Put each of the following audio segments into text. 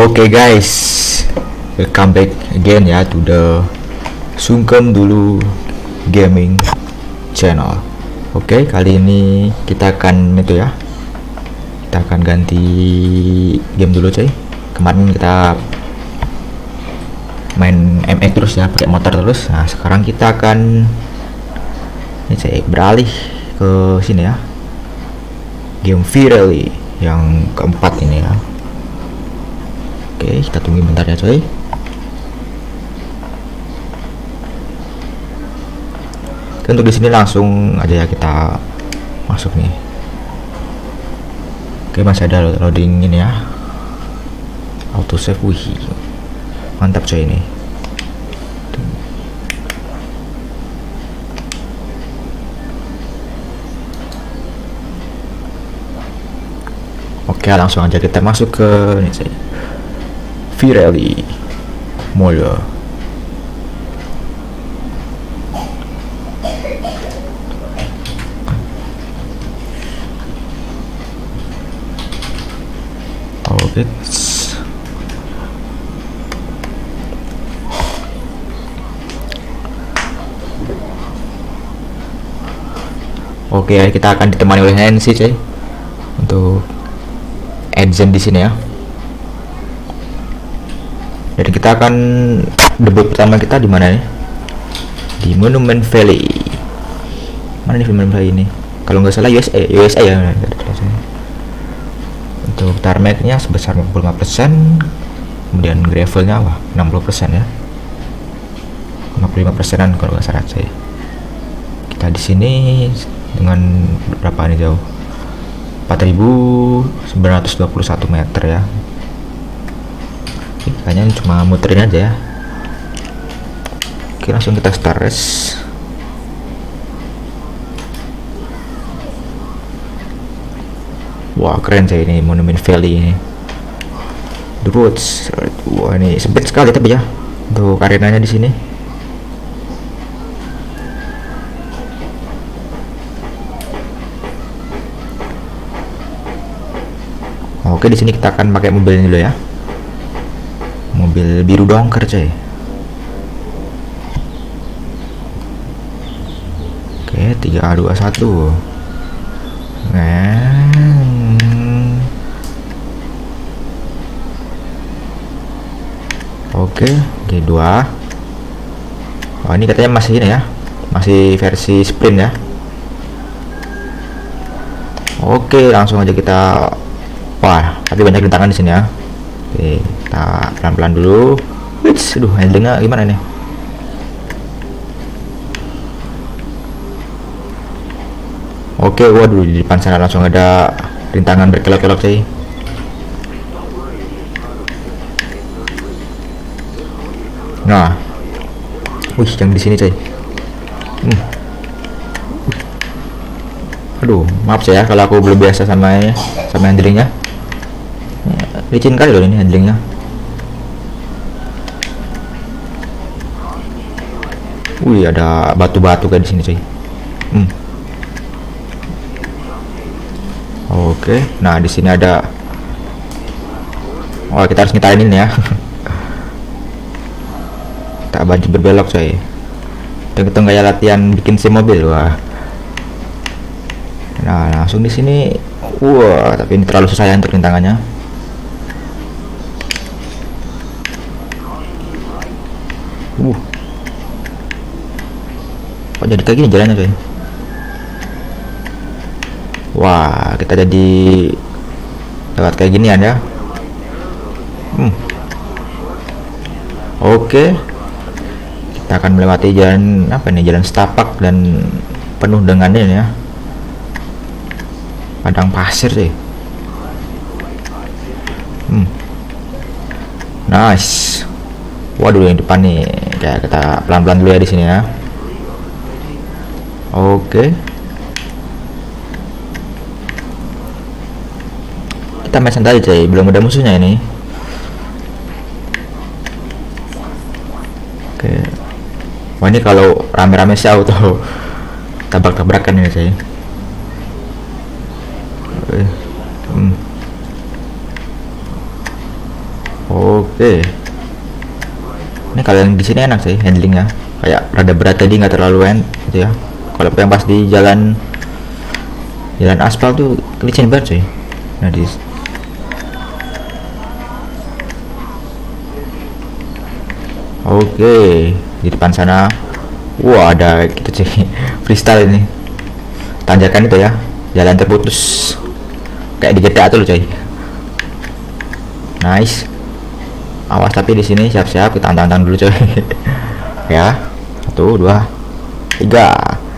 Oke guys, welcome back again ya to the Sungkem Dulu Gaming Channel. Oke, kali ini kita akan kita akan ganti game dulu coy. Kemarin kita main MX terus ya, pakai motor terus. Nah sekarang kita akan beralih ke sini ya, game Virally yang keempat ini ya. Oke, kita tunggu bentar ya coy. Oke, untuk di sini langsung aja ya kita masuk nih. Oke, masih ada loading ini ya, auto save. Wih, mantap coy ini. Oke, langsung aja kita masuk ke ini coy, Virally mode. Oke. Oke, kita akan ditemani oleh Nancy coy untuk agent di sini ya. Jadi kita akan debut pertama kita di mana nih? Di Monument Valley. Mana nih Monument Valley ini? Kalau nggak salah USA ya. Untuk targetnya sebesar 45%, kemudian gravelnya 60% ya. 55%an kalau nggak salah saya. Kita di sini dengan berapa nih jauh? 4.921 meter ya. Kayaknya cuma muterin aja ya. Oke, langsung kita start race. Wah keren sih ini Monument Valley ini. The roads, wah ini sempit sekali tapi ya untuk arenanya di sini. Oke, di sini kita akan pakai mobil ini dulu ya. Mobil biru dongker coy. Oke, 3 2 1. Oke, G2. Oh, ini katanya masih ini ya. Masih versi sprint ya. Oke, langsung aja kita. Wah, tapi banyak rintangan di sini ya. Oke, kita pelan-pelan dulu. Wits, aduh, handlingnya gimana nih? Oke, waduh, di depan sana langsung ada rintangan berkelok-kelok sih. Nah, wih, yang di sini coy. Aduh, maaf saya kalau aku belum biasa sama handlingnya. Licin kali loh ini handlingnya. Wih, ada batu-batu kayak di sini coy. Oke, nah di sini ada. Oh, kita harus ngitarin ini ya. Tak bantu berbelok coy. Kita kayak latihan bikin sim mobil. Wah. Nah, langsung di sini. Wah, tapi ini terlalu susah ya untuk rintangannya. Kok jadi kayak gini jalannya coy? Wah, kita jadi lewat kayak ginian ya. Oke, kita akan melewati jalan apa nih? Jalan setapak dan penuh dengan ini ya, padang pasir sih. Nice. Waduh, yang depan nih kayak kita pelan-pelan dulu ya di sini ya. Oke, kita main santai aja, belum ada musuhnya ini. Oke, wah ini kalau rame-rame sih auto tabrak-tabrakan ini saya. Oke, ini kalian di sini enak sih handlingnya, kayak rada berat tadi nggak terlalu gitu ya. Kalau yang pas di jalan aspal tuh licin banget sih. Nah oke, di depan sana, wah ada gitu sih freestyle ini, tanjakan itu ya, jalan terputus kayak di GTA tuh loh coy. Nice. Awas tapi di sini siap-siap kita tantang dulu coy. Ya, 1 2 3.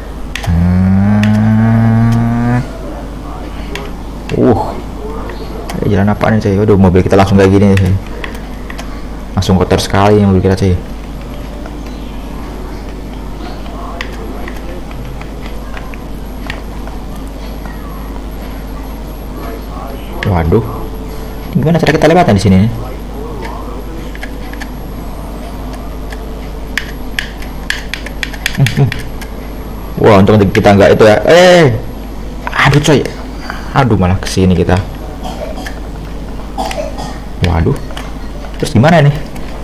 Jalan apa nih coy? Waduh, mobil kita langsung kayak gini coy. Langsung kotor sekali mobil kita coy. Waduh, gimana cara kita lewatan di sini? Wah, untung kita nggak itu ya. Aduh coy, aduh malah kesini kita. Waduh, terus gimana nih?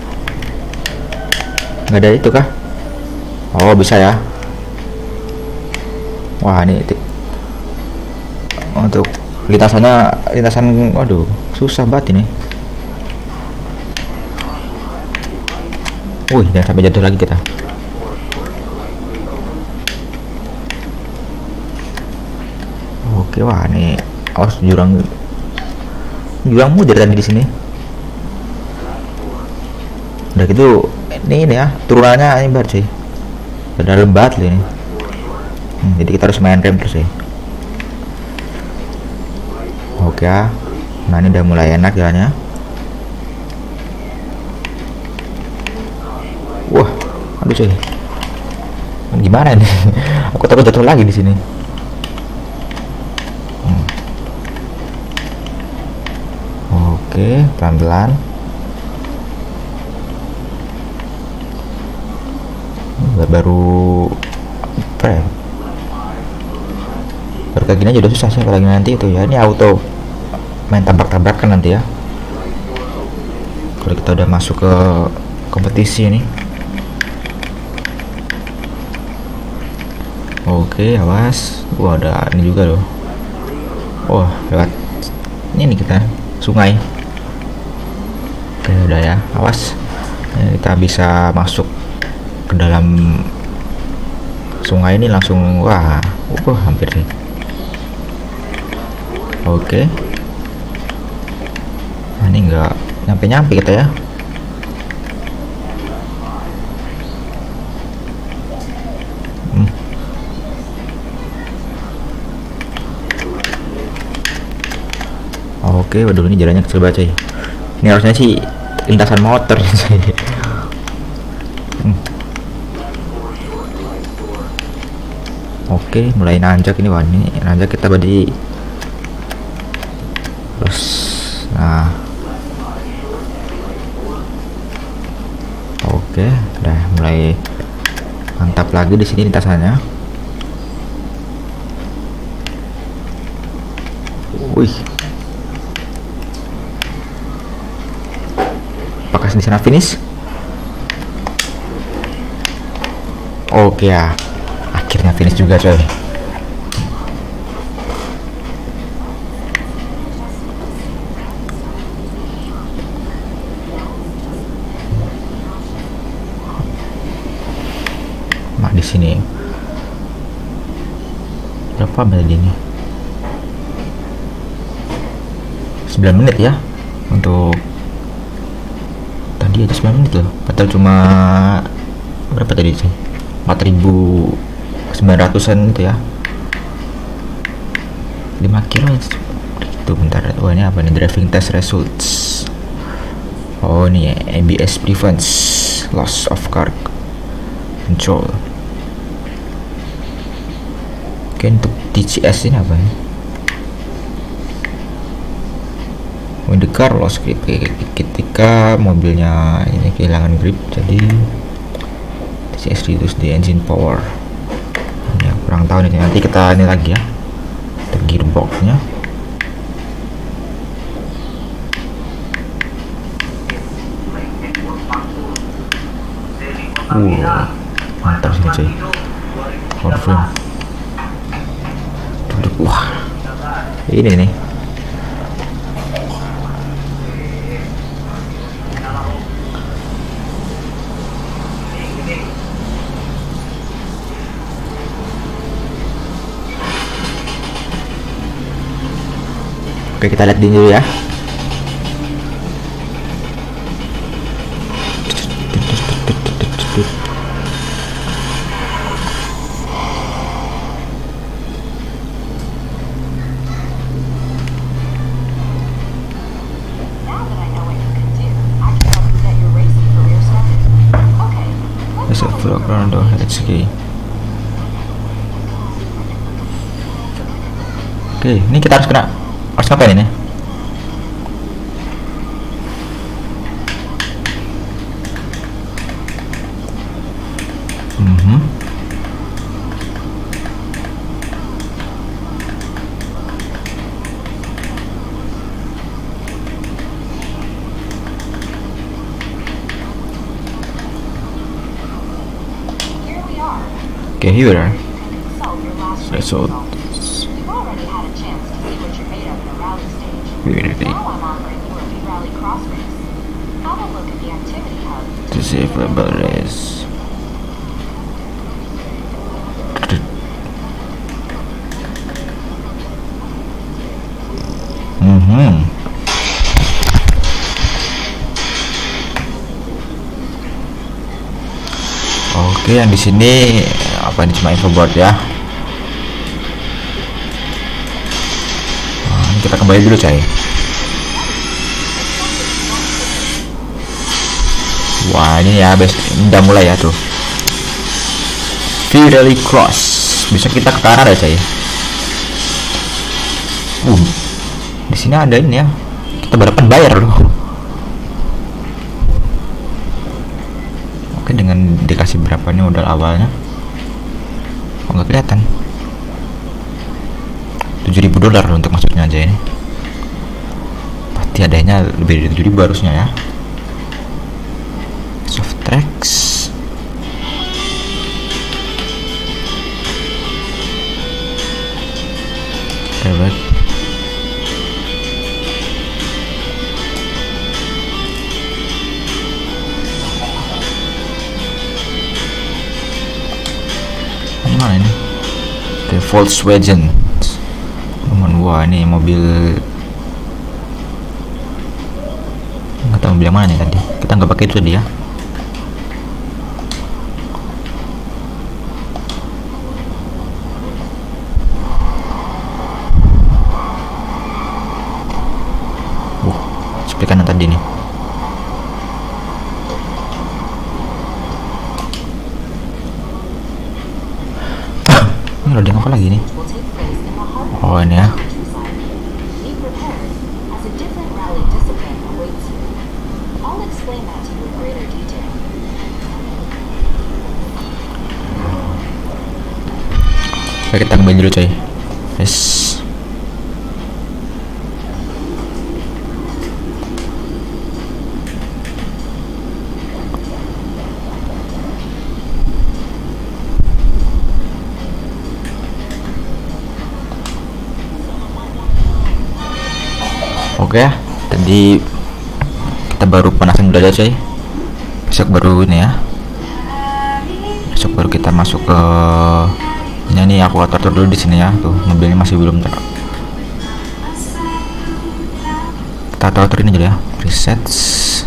Nggak ada itu kah? Oh bisa ya. Wah ini untuk lintasan, waduh susah banget ini. Wih, jangan sampai jatuh lagi kita. Oke, wah nih, awas jurang mudir tadi di sini. Udah gitu, ini ya turunannya ini banget sih, udah lebat loh ini. Jadi kita harus main rem terus sih. Oke ya, nah ini udah mulai enak jalannya. Wah, aduh cuy, gimana ini? Aku takut jatuh lagi di sini. Oke, pelan-pelan. Baru kayak gini aja udah susah sih, apalagi nanti itu ya, ini auto main tabrak-tabrakan nanti ya kalau kita udah masuk ke kompetisi ini. Oke, awas. Wah, ada ini juga loh. Wah, lewat ini nih kita sungai. Oke, udah ya, awas. Ini kita bisa masuk ke dalam sungai ini langsung. Wah, hampir sih. Oke, nah, ini enggak nyampe kita ya. Oke, waduh ini jalannya kecil banget coy. Ini harusnya sih lintasan motor sih. Oke, mulai nanjak ini, wah ini nanjak kita badi. Terus, nah, oke, udah mulai mantap lagi di sini lintasannya. Wih, apakah di sana finish? Oke ya, akhirnya finish juga coy. Di sini berapa menit ini? 9 menit ya untuk tadi aja 9 menit loh, padahal cuma berapa tadi sih, 4.900an itu ya, 5 kilo itu. Bentar, wah ini apa nih, driving test results. Oh ini ya, ABS prevents loss of car control. Untuk TCS ini apa ya? When the car lost grip, ketika mobilnya ini kehilangan grip, jadi TCS reduce the engine power. Ya kurang tahu nih, nanti kita ini lagi ya, gearboxnya. Mantap sini cuy. Confirm. Duduk. Wah, ini nih. Oke, kita lihat dulu ya. Oke, ini kita harus ngapain ini? Okay, here. So disable race. Oke, yang di sini apa, ini cuma info board ya. Nah, ini kita kembali dulu coy. Wah, ini ya, ini udah mulai ya tuh. Virally Cross, bisa kita ke kanan ya coy. Di sini ada ini ya. Kita balapan bayar loh. Oke, dengan dikasih berapa nih modal awalnya? Oh, nggak kelihatan. $7.000 loh untuk masuknya aja ini. Pasti adanya lebih dari 7.000 harusnya ya. Soft tracks. Baik. Mana ini? The Volkswagen. Wah, ini mobil, nggak tahu mobil yang mana nih tadi. Kita nggak pakai itu dia. Seperti kanan tadi nih. Ini loading apa lagi nih? Oh, ini ya. Oke, kita kembali dulu coy. Yes. Oke, tadi kita baru panasin dulu aja coy. Besok baru ini ya. Besok baru kita masuk ke ini nih. Aku atur dulu di sini ya. Tuh, mobilnya masih belum kita atur ini aja ya. Presets.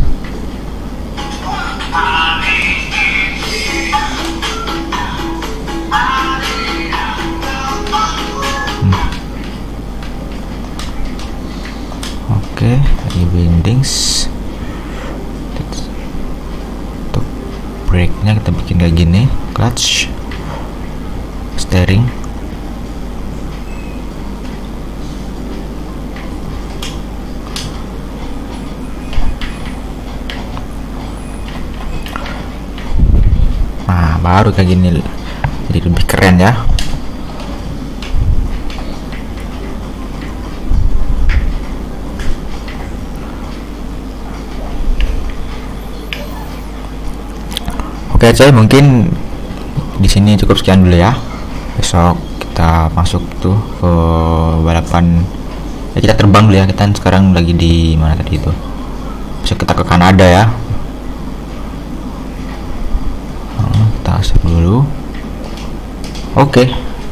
Oke, ini windings. Untuk brake-nya kita bikin kayak gini. Clutch, steering. Nah, baru kayak gini, jadi lebih keren ya. Oke coy, mungkin di sini cukup sekian dulu ya. Besok kita masuk tuh ke balapan ya, kita terbang dulu ya. Kita sekarang lagi di mana tadi itu, besok kita ke Kanada ya. Kita save dulu. Oke.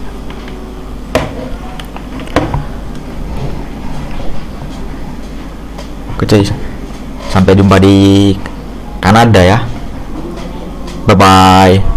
Oke cuy, sampai jumpa di Kanada ya. Bye bye.